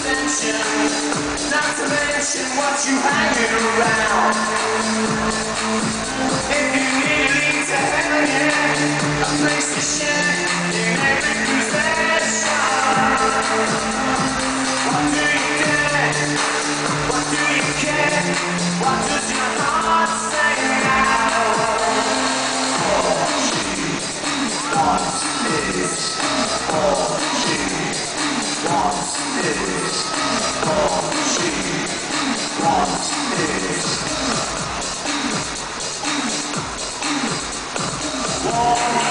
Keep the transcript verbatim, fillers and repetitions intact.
attention, not to mention what you hanging around. If you need to lead to heaven, yeah, a place to share in every possession. What do you get? What do you care? What does your heart say now? All she wants is, all she wants is, all she wants is. All